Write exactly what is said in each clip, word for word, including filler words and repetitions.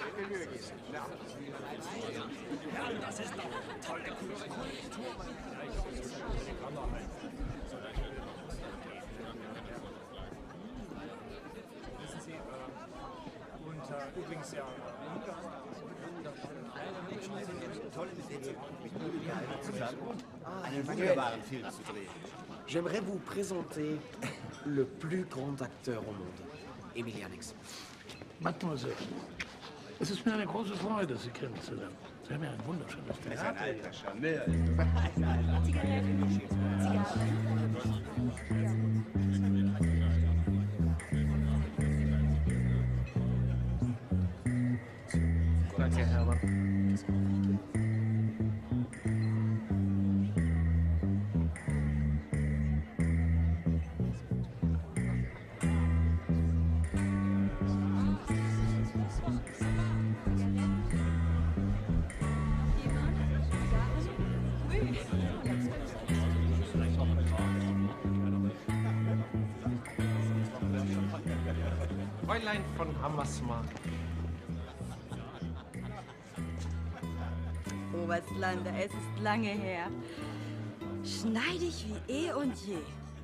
Ja, das ist doch toll. Wissen Sie, äh, und äh, übrigens ja, einen wunderbaren Film zu drehen. J'aimerais vous présenter le plus grand acteur au monde, Emilianix. Mademoiselle, es ist mir eine große Freude, Sie kennenzulernen. Sie haben ja ein wunderschönes Er ist ein Theater. alter Charmeur. Zigaretten, Zigarren. Danke, Hermann. Fräulein von Hammersmark. Oberstlander, es ist lange her. Schneidig wie eh und je.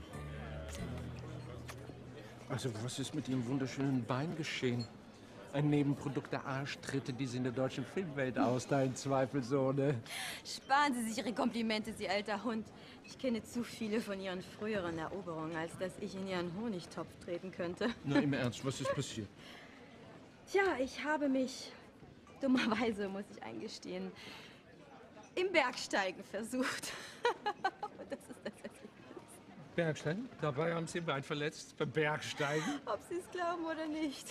Also, was ist mit Ihrem wunderschönen Bein geschehen? Ein Nebenprodukt der Arschtritte, die Sie in der deutschen Filmwelt austeilen, zweifelsohne. Sparen Sie sich Ihre Komplimente, Sie alter Hund. Ich kenne zu viele von Ihren früheren Eroberungen, als dass ich in Ihren Honigtopf treten könnte. Na, im Ernst, was ist passiert? Tja, ich habe mich, dummerweise muss ich eingestehen, im Bergsteigen versucht. Das ist das Ergebnis. Bergsteigen? Dabei haben Sie Ihr Bein verletzt? Beim Bergsteigen? Ob Sie es glauben oder nicht.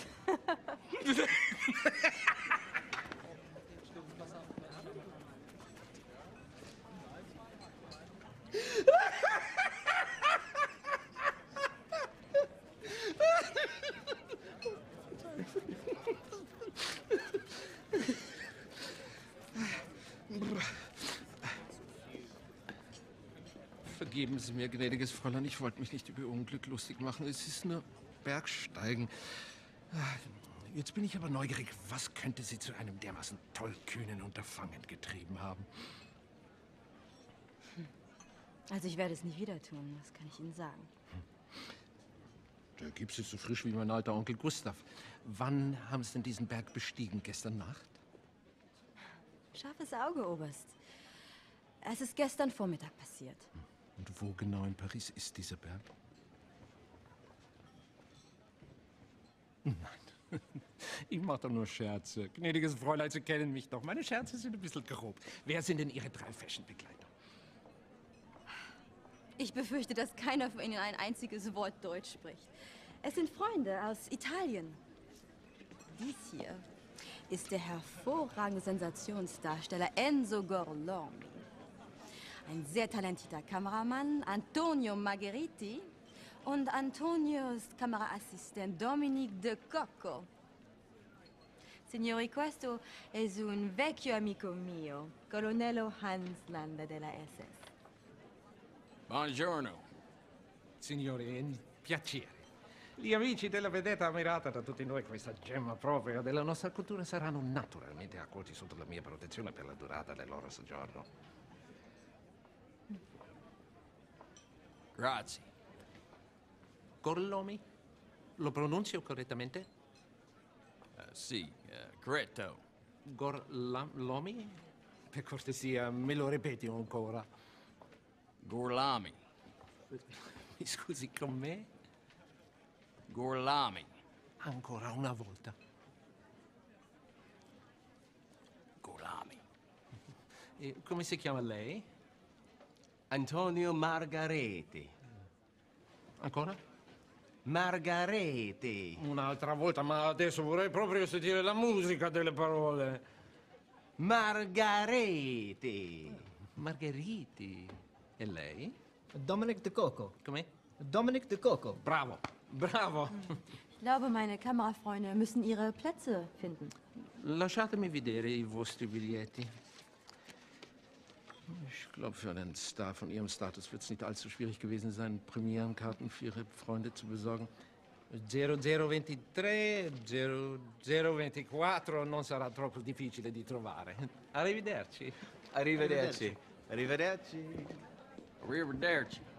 Vergeben Sie mir, gnädiges Fräulein, ich wollte mich nicht über Ihr Unglück lustig machen. Es ist nur Bergsteigen. Jetzt bin ich aber neugierig. Was könnte Sie zu einem dermaßen tollkühnen Unterfangen getrieben haben? Also ich werde es nicht wieder tun, das kann ich Ihnen sagen. Da gibt's es so frisch wie mein alter Onkel Gustav. Wann haben Sie denn diesen Berg bestiegen? Gestern Nacht? Scharfes Auge, Oberst. Es ist gestern Vormittag passiert. Und wo genau in Paris ist dieser Berg? Nein, ich mache doch nur Scherze. Gnädiges Fräulein, Sie kennen mich doch. Meine Scherze sind ein bisschen grob. Wer sind denn Ihre drei Fashion-Begleiter? Ich befürchte, dass keiner von Ihnen ein einziges Wort Deutsch spricht. Es sind Freunde aus Italien. Dies hier ist der hervorragende Sensationsdarsteller Enzo Gorlomi. Ein sehr talentierter Kameramann, Antonio Margheriti, und Antonios Kameraassistent Dominique De Cocco. Signori, questo è un vecchio amico mio, Colonnello Hans Landa della S S. Buongiorno. Signori, è un piacere. Gli amici della vedetta ammirata da tutti noi, questa gemma propria della nostra cultura, saranno naturalmente accolti sotto la mia protezione per la durata del loro soggiorno. Grazie. Gorlomi? Lo pronuncio correttamente? Uh, sì, uh, corretto. Gorlomi? Per cortesia, me lo ripeti ancora. Gorlami. Mi scusi, con me? Gorlami. Ancora una volta. Gorlami. E come si chiama lei? Antonio Margareti. Ancora? Margareti. Un'altra volta, ma adesso vorrei proprio sentire la musica delle parole. Margareti. Margheriti. E lei? Dominic De Cocco. Come? Dominic De Cocco. Bravo, bravo. Ich glaube, meine Kamerafreunde müssen ihre Plätze finden. Lasciatemi vedere i vostri biglietti. Ich glaube, für einen Star von Ihrem Status wird es nicht allzu schwierig gewesen sein, Premierenkarten für Ihre Freunde zu besorgen. zero zero ventitré, zero zero ventiquattro non sarà troppo difficile di trovare. Arrivederci. Arrivederci. Arrivederci. Arrivederci.